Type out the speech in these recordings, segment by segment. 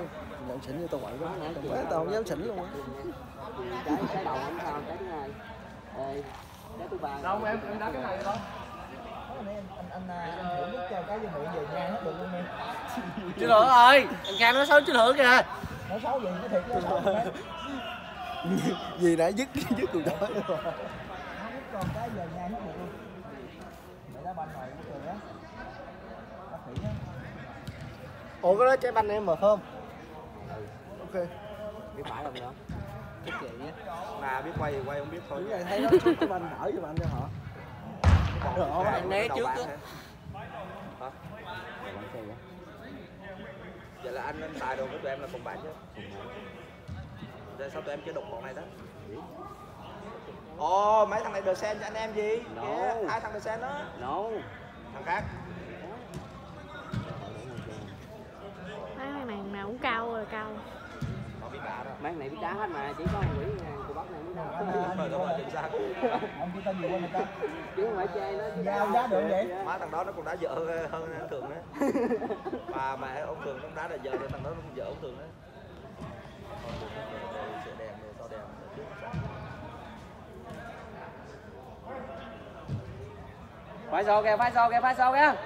Nhận xỉn như tao quậy đó. Tao không dám xỉn luôn á. Cái đầu không sao, cái thứ hai. Cái thứ ba. Đâu em đá cái này thôi. Anh thử biết cho cái vô miệng về nha hết được luôn em. Chứ nữa ơi, anh Khang nói xấu chứ nữa kìa. Nói xấu gì cái thiệt nó xấu đấy. Gì đã dứt cuộc đời rồi. Không biết còn cái về nha hết được luôn. Để đá banh này cũng được á. Bác Thủy á. Ủa cái đó trái banh em mà không? Ok. Biết phải không đó? Thích vậy nhé. Mà biết quay thì quay không biết thôi. Đúng rồi, thấy nó xuống cái banh đỡ cho anh cho họ. Rồi Anh né trước á. Hả? Vậy là anh xài đồ của tụi em là cùng bạn chứ? Rồi sao tụi em chưa đụng bọn này đó? Ồ, mấy thằng này đờ sen cho anh em gì? Kìa, hai thằng đờ sen đó. Thằng khác. Mấy màn nào cũng cao rồi cao. Họ biết đá đó. Mấy này biết đá hết mà, chỉ có quỷ cô bác này biết đá. Đúng rồi, chính xác. Ông chỉ tên gì quên người ta? Chứ không phải chơi nó. Giao giá được vậy? Má thằng đó nó còn đá dở hơn anh Thường đấy. Và mẹ ông Thường nó đá là dở, thằng đó nó cũng dở ông Thường đấy. Sửa đèn rồi sau đèn. Phải sâu kìa, phải sâu kìa.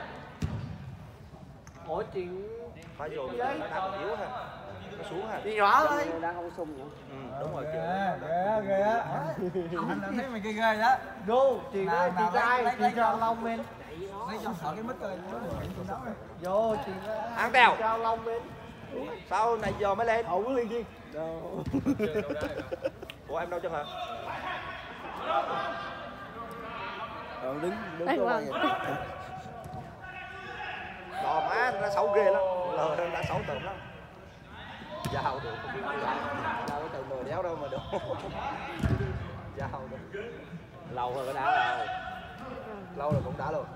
Ủa chuyện Phải rồi nó đá còn yếu ha. Nó xuống ha. đi rõ thôi. Đang không sung vậy. Đúng rồi chị. Ghê anh đang thấy mày ghê ghê đó. Vô chị ơi, chị trai chị cho lông bên. Lấy cho sợ cái mic rồi. Vô chị Ăn tèo. cho lông bên. Sao này giờ mới lên? Không có liên chi. Đâu. Ủa em đâu chân hả? Đứng Ê, có wow. Đò má nó xấu ghê lắm. Lờ nó đã xấu tởm lắm. Dao được không biết đâu từ nồi đéo đâu mà được. Dao được. Lâu rồi có đá đâu. Lâu rồi cũng đá luôn.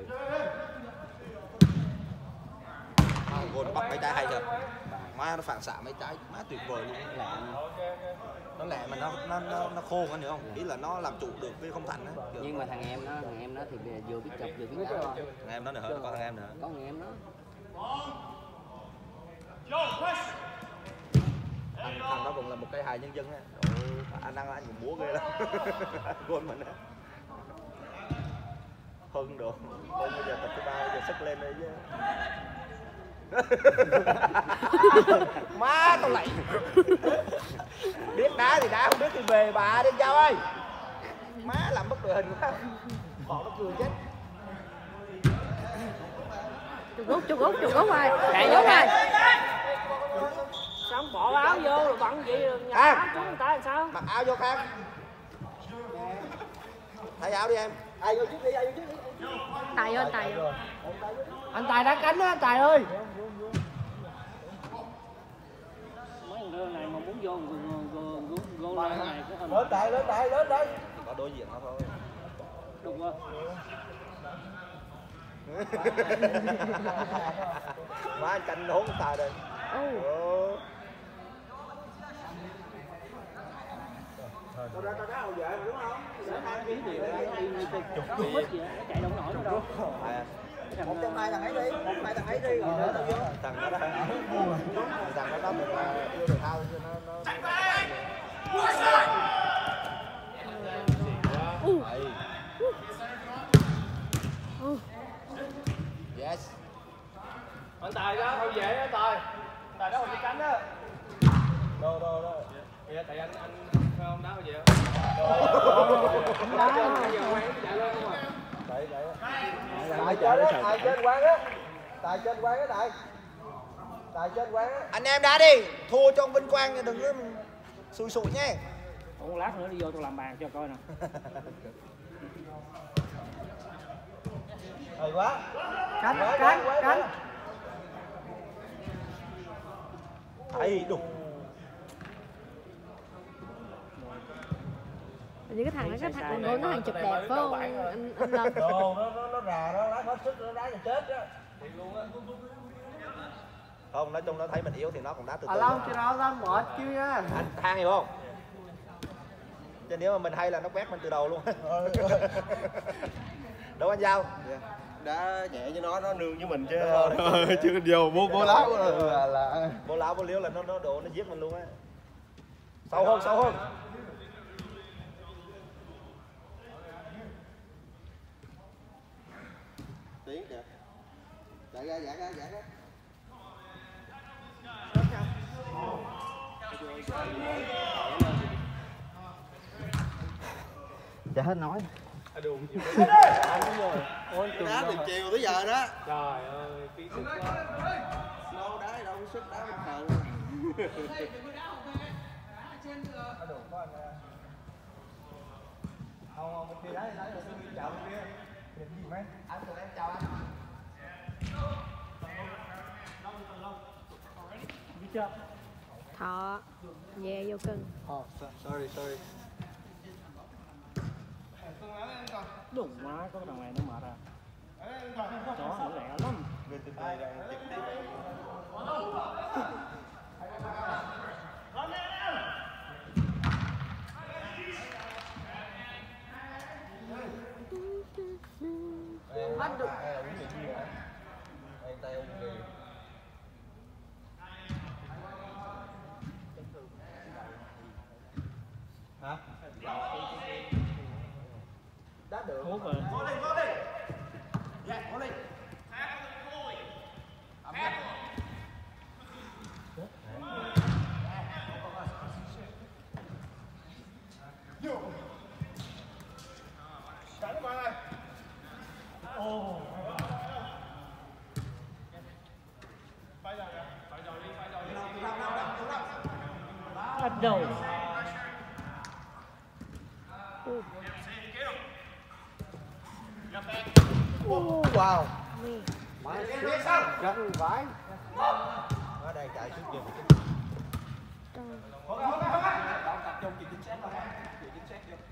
Gôn bắt mấy trái hay thật. Má nó phản xạ mấy trái má tuyệt vời luôn. Nó lẹ mà nó khô hơn nữa không? Ý là nó làm trụ được với không thành á. Nhưng mà thằng em nó thì vừa biết chọc vừa biết đá. Thằng em nó nữa, có thằng em nữa. Có thằng em nó. Thằng đó cũng là một cái hài nhân dân á. Anh ăn anh cũng múa ghê lắm. Gôn mình á. Hưng được. Thôi bây giờ tập thứ 3 bây giờ sức lên đây chứ. Má tao lạy. Biết đá thì đá, không biết thì về bà đi Giao ơi. Má làm mất đội hình quá. Bọn nó cười chết. Chụp gút rồi. Chạy Đúng rồi. Sao bỏ áo vô rồi bận vậy rồi nhặt áo xuống người ta làm sao? Mặc áo vô Khang. Thay áo đi em. Ai vô trước đi, ai vô trước đi. Tài vô, Tài vô. Anh Tài đá cánh á, Tài ơi. Mấy thằng này mà muốn vô gôn này cái hình. Lên Tài. Có đối diện nó thôi. Đúng không? Má anh canh hốn Tài rồi. Tao đá hậu vệ mà đúng không? Chạy đâu nổi đâu. Một trong hai thằng ấy đi, rồi nữa tao vô. Thằng đó đó. Thằng đó mình yêu được thao cho nó. Yes. Anh Tài đó, hậu vệ đó Tài. Tài đó hậu vệ cánh đó. Đâu. Dạ tại anh không đá hậu vệ. Tài trên quán á. Tài trên quán á. Anh em đá đi, thua cho ông Vinh Quang nha, đừng có xui xụi nhé. Ủa lát nữa đi vô tôi làm bàn cho coi nè. Hay quá. Cánh. Ấy đủ. Như cái thằng nó thằng chụp đẹp phải không anh Lâm? Đồ nó rà đó, đá hết sức nó đá cho chết đó. Không, nói chung nó thấy mình yếu thì nó còn đá từ từ. Lâu cho nó ra mệt chứ nha. Anh Thang hiểu không? Chứ nếu mà mình hay là nó quét mình từ đầu luôn. Đâu anh Giao? Đá nhẹ cho nó nương với mình chứ. Chứ vô bố lá bố lá lao vô liêu là nó đổ nó giết mình luôn á. Sâu hơn. Tiến kìa. Chạy ra. Chả hết nói. Đá từ chiều tới giờ đó. Trời ơi, phí sức quá. Lâu đá đâu có sức đá bên thờ. Không, bên kia đá rồi chào bên kia. Nhìn gì mấy? Anh tụi em chào anh. Biết chưa? Thọ về vô cưng. Oh, sorry. Đụng má, có thằng này nó mệt à. Chó nó lẹ lắm. Bên bên đây đang trực tiếp. Bắt được. Tay ông đi. Hả? Đá được. Hút rồi. Bắt đầu. Wow. Mê. Má rắn vãi. Nó đang chạy xuống giùm. Trời. Tập trung chuyện chính xác đâu. Chuyện chính xác chưa?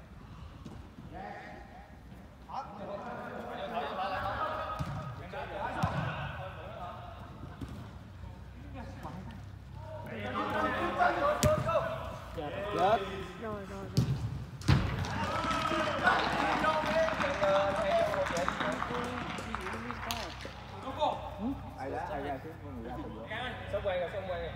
Chết. Rồi. Ai ra chứ con người ra từ giữa. Xong quay rồi.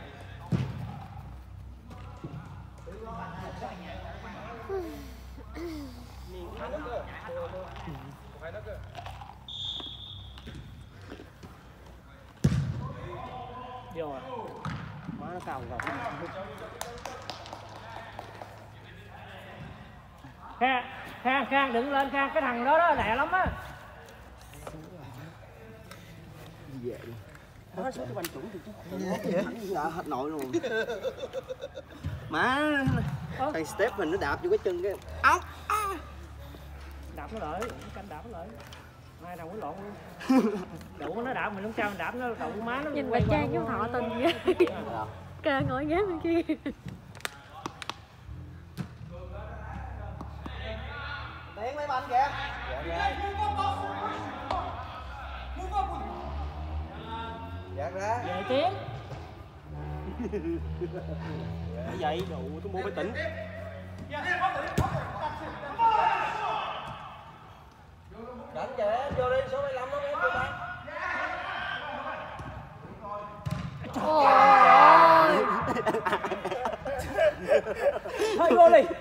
Vô à. Má nó cào rồi. Khang đừng lên Khang, cái thằng đó lẹ lắm á. Gì vậy? Nó xuống cho banh chuẩn thì chứ. Đã hết nổi luôn. Má thằng Stephen nó đạp vô cái chân cái áo. Đạp nó lợi, canh đạp nó lợi. Mai nào quýnh lộn luôn. Đủ nó đạp mình không sao, mình đạp nó đụng má nó. Nhìn bà Trang giống Thọ Tình vậy. Kề ngồi ghế bên kia. Tiến lấy banh kìa. Dạ ra. Về Tiến. Cái vậy đủ tôi mua phải tỉnh. Đánh kìa, vô đi, số 75 đó em vô ta. Ôi. Thôi vô đi.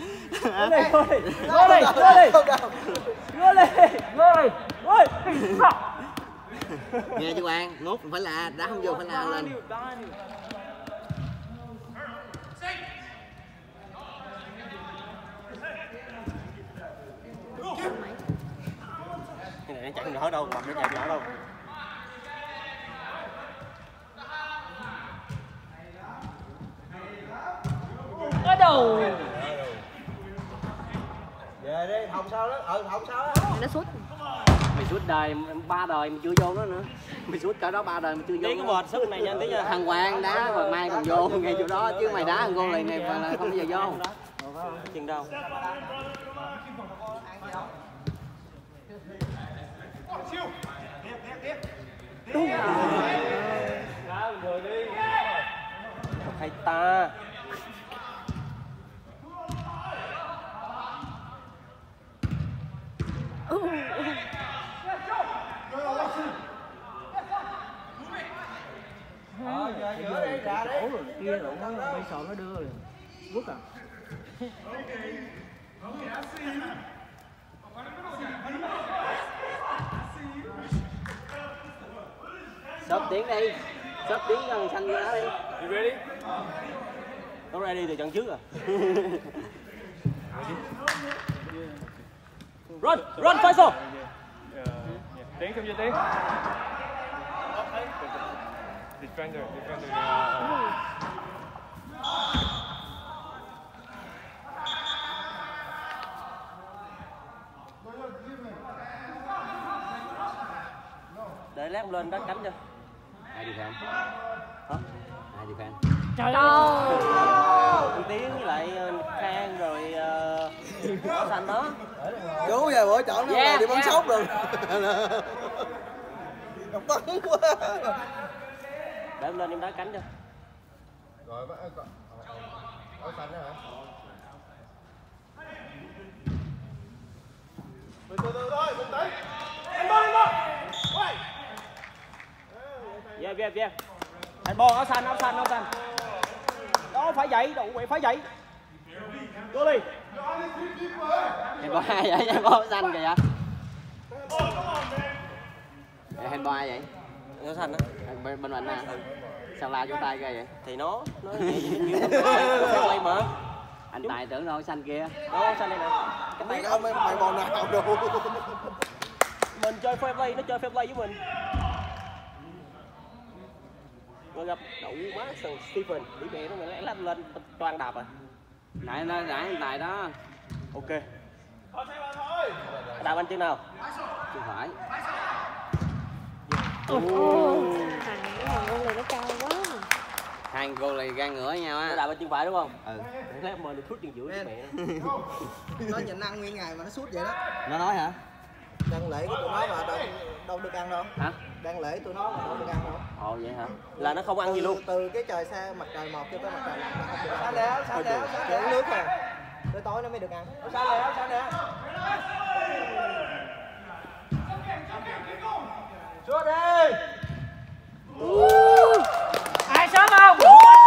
Nghe chú An, ngốt phải là đá không vô phải là lên. Cái này nó chạy không nổi đâu, nó chạy nổi đâu. Cái đầu. Về đi, Hồng sao đó? Hồng sao đó? Nó sút. Mày sút đời 3 đời mà chưa vô đó nữa. Mày sút cả đó 3 đời mà chưa vô. Tí cái bọt sút này nhanh tí nha. Thằng Hoàng đá rồi mai còn vô ngay chỗ đó chứ mày đá thằng gôn này này là không bao giờ vô. Chừng đâu. Rồi đi. Hay ta. Giữa đi, ra đổ rồi kia rồi nó bay sòn nó đưa rồi quất à. Sớm tiến đi, sớm tiến cho thằng xanh ra đi. You ready? Nó ready từ trận trước à. Run, Faisal. Tiến không cho Tiến. Defender. Để lát lên đá cánh cho. Ai đi fan? Hả? Ai đi fan? Trời Trời ơi. Tiến với lại Khang rồi Áo Xanh đó. Đúng rồi, bữa chọn nó Yeah, đi bắn yeah. sóc rồi. Bắn quá. Để em lên em đá cánh cho. Rồi Áo Xanh đó hả? Từ từ thôi, bình tĩnh. Yeah. Handball Áo Xanh. Đó phải vậy, đủ vậy phải vậy. Vô đi. Handball ai vậy? Handball xanh kìa. Handball ai vậy? Áo Xanh á. Bên mình à? Sao la chỗ tay kìa vậy? Thì nó như phải quay mà. Anh Tài tưởng đâu xanh kia. Đó Áo Xanh đây nè. Không biết ông mày bò nào đâu. Mình chơi fair play, nó chơi fair play với mình. Rồi gặp đậu má thằng Stephen, đi mẹ nó mình lách lên toàn đạp à. Nãy anh Tài đó. Ok. Đạp anh chân nào? Chứ phải. thằng con này nó cao quá. Hai cô này gan ngửa với nhau á. Đạp anh chân phải đúng không? Ừ. Lát mình sút chân giữa với mẹ. Nó nhịn ăn nguyên ngày mà nó sút vậy đó. Nó nói hả? Đăng lễ của tụi nó mà đâu được ăn đâu. Hả? Đăng lễ tụi nó mà đâu được ăn đâu. Ồ vậy hả? Là nó không ăn gì luôn. Từ cái trời xa mặt trời mọc cho tới mặt trời lặn nó không được ăn. Sao đéo, chỉ uống nước thôi. Tới tối nó mới được ăn. Sao đéo. Sút đi. Ai sớm không?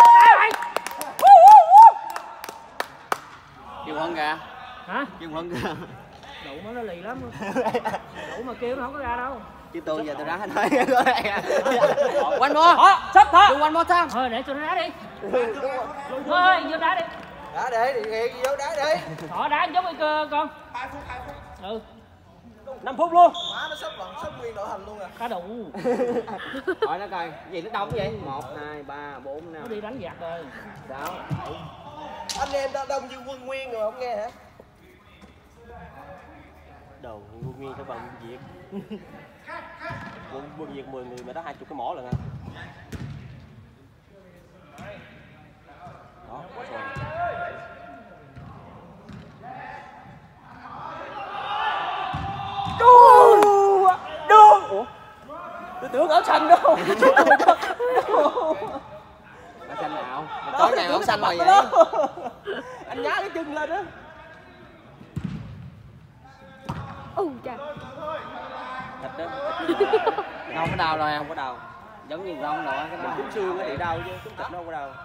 Kêu Huân kìa. Hả? Kêu Huân kìa. Đủ nó lì lắm. Đủ mà kêu nó không có ra đâu. Chứ tôi giờ tôi đá nói. One more. Sắp thôi. Do one more time. Thôi để cho nó đá đi. Thôi vô đá đi. Đá để thì hiện vô đá đi. Họ đá giống như cơ con. 2 phút. Ừ. 5 phút luôn. Má nó sắp nguyên đội hình luôn à. Cá đủ. Hỏi nó coi, cái gì nó đông vậy? 1 2 3 4 5. Nó đi đánh giặc rồi. 6 7. Anh em đông như quân nguyên rồi không nghe hả? Đồ quân nguyên các bạn Việt. Quân Việt 10 người mà đá 20 cái mỏ lần à. Đó, rồi. Ủa? Tôi tưởng Áo Xanh đâu. Áo xanh nào? Tối nào áo xanh rồi vậy? Anh nhá cái chân lên đó. Trời. Thịt đó. Không có đau rồi Không có đầu. giống như rong rồi cái đó. Cúng xương thì đau chứ cúng thịt nó không có đau.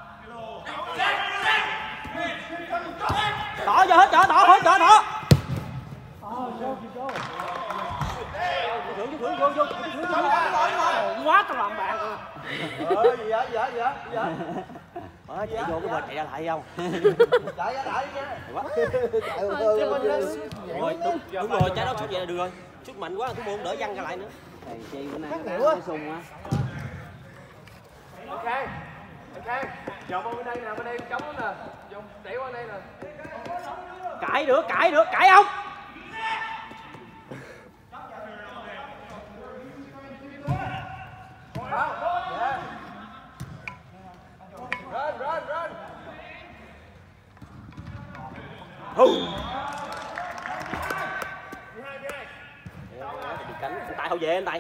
Tỏ vô hết chỗ, tỏ hết chỗ, tỏ. Vô. Quá tao làm bạn rồi. Gì vậy? Chạy vô cái bờ chạy ra lại không? Chạy ra lại nha. Rồi đúng rồi, trái đó sút vậy là được rồi. Sút mạnh quá tôi muốn đỡ văng ra lại nữa. Thầy chi bữa nay nó sung á. Ok. Dòng bên đây nè, bên đây trống lắm nè. Dòng đẩy qua đây nè. Cãi được, cãi không? Run. Đi cánh, anh Tài hậu vệ anh Tài.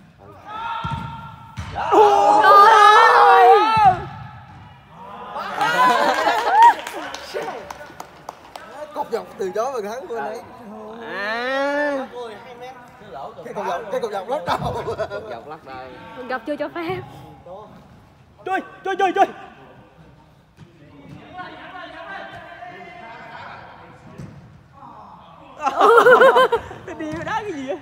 Cột dọc từ chối mà thắng bên đấy. À. Cái cột dọc lót đầu. Dọc lắc đời. Mình gặp chưa cho phép. Chơi. Đi đá cái gì vậy?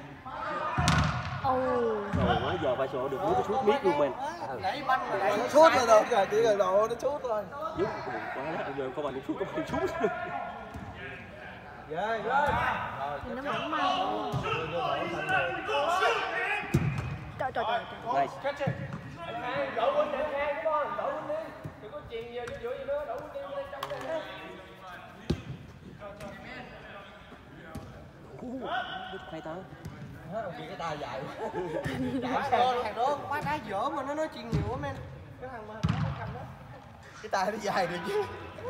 Rồi nói giờ ba sổ được nó sút miết luôn mình. Nãy banh mà Nó sút rồi đâu, chỉ cần độ nó sút thôi. Giúp quá đó, giờ có bạn đi sút có bạn sút. Ghê. Thì nó mỏng manh. Trời. Đây. Đổ quân đi Khang, đúng không? Đổ quân đi. Đừng có chuyền về giữa gì nữa, đổ quân đi đây trong đây. Hay ta. Cái tay dài. Thằng đó quá đá dở mà nó nói chuyện nhiều quá men. Cái thằng mà nó cầm đó. Cái tay nó dài được chứ.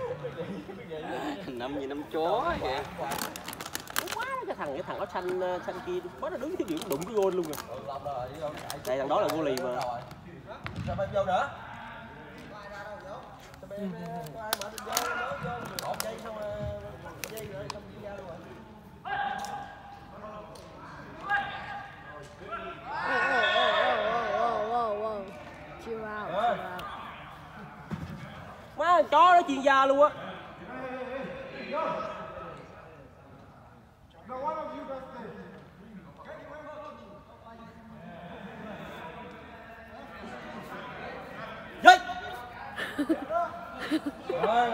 Năm gì năm chó vậy. Quá cái thằng áo xanh kia quá nó đứng cái gì cũng đụng cái gôn luôn rồi. Đây thằng đó là vô lì mà. Sao phải vô nữa? Chill out. Má chó nó chuyên gia luôn á. Dậy. Rồi.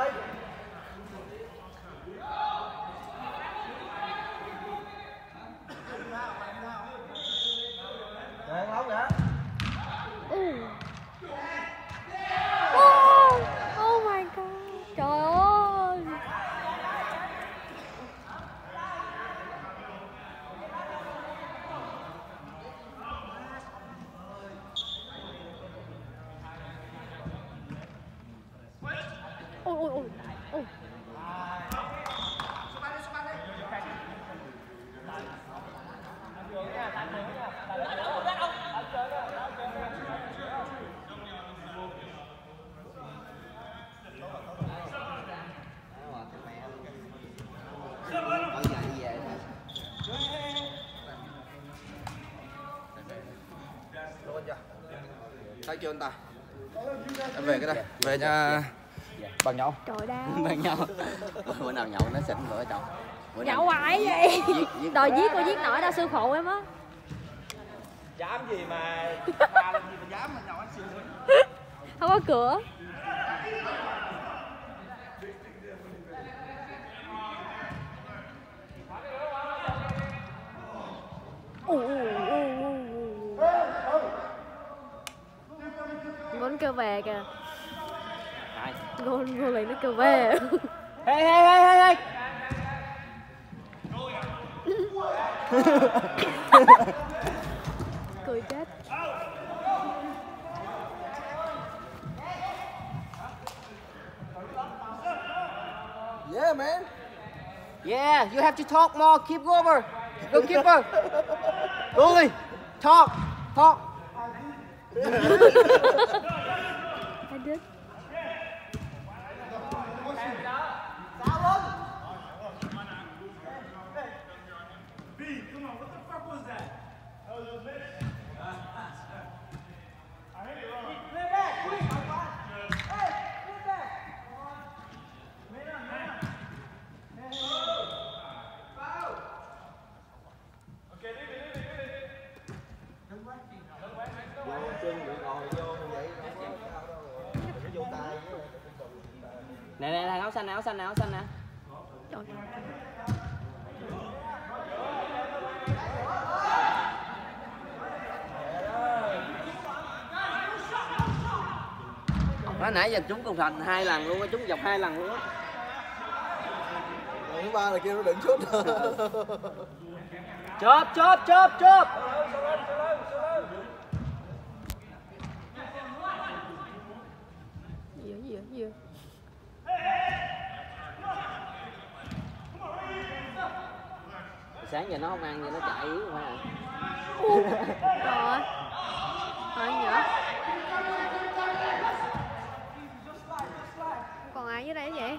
Đang lóng hả? Oh my god. Trời ơi. Ôi. Thấy chưa anh ta? Em về cái đây, về nha. Bằng nhậu. Trời đau. Bằng nhau. Bữa nào nhậu nó xỉn bữa chồng. Nhậu hoài vậy. Đòi giết cô giết nổi đâu sư phụ em á. Dám gì mà bà làm gì mà dám mà nhậu anh xỉn. Không có cửa. Gôn kêu về kìa. Gôn lại nó kêu về. Hey. Cười chết. Yeah, man. Yeah, you have to talk more. Keep over. Go keeper. Goalie. Talk. I did. Nè thằng áo xanh nè. Trời. Nó nãy giờ trúng cùng thành 2 lần luôn á, trúng dọc 2 lần luôn á. Thứ ba là kêu nó đừng sút. Chớp. Gì. Sáng giờ nó không ăn gì nó chạy yếu phải à. Rồi. Thôi nhở. Còn ai dưới đây vậy?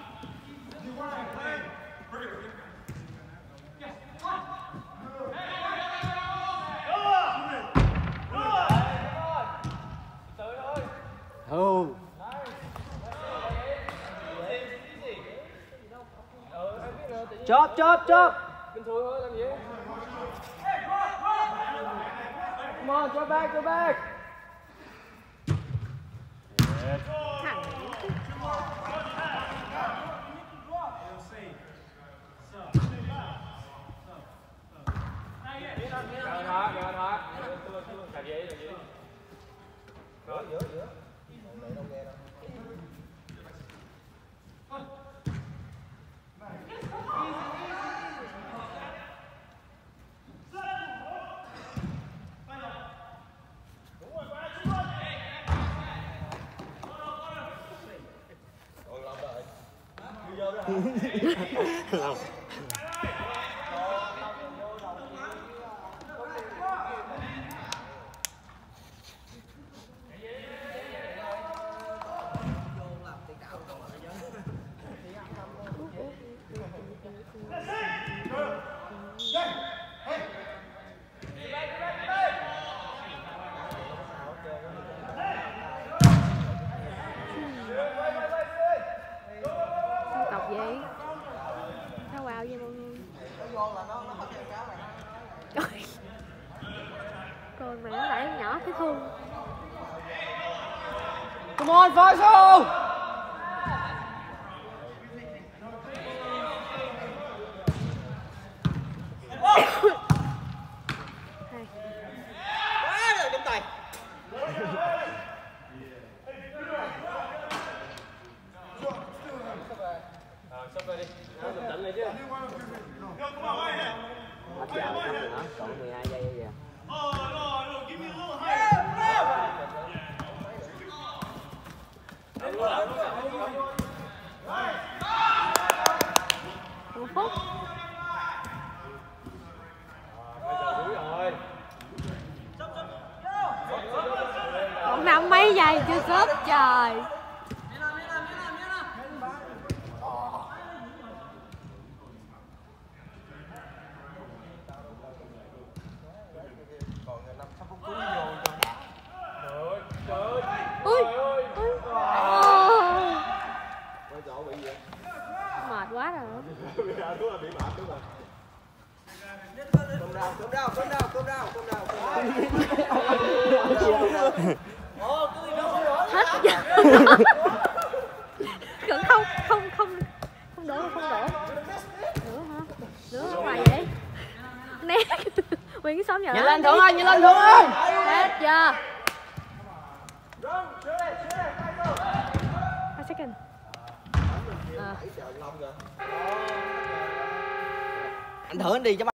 Chớp. bình thường thôi, làm gì? Come on, go back, go back. Thẳng. Rồi thôi. Làm gì? Giữa. Này đâu nghe đâu. Cọc vậy? Sao vào vậy mọi người? Trời. Con mẹ nó lại nhỏ thấy thương. Come on, Faisal! Quá rồi trong tay. Sắp về đi. Tỉnh lại chứ. Hết giờ rồi nữa, còn 12 giây kìa. Một phút. Còn 5 mấy giây chưa sớt trời. Ui. Mệt quá rồi. Hết giờ. Cần không đổ. Nữa hả? Nữa ở ngoài vậy? Né. Nguyên cái xóm giờ. Nhìn lên Thượng ơi, nhìn lên Thượng ơi. Hết giờ. 5 second. Anh Thượng đi cho